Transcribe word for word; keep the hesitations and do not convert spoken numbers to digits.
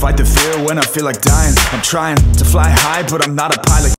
fight the fear when I feel like dying. I'm trying to fly high, but I'm not a pilot.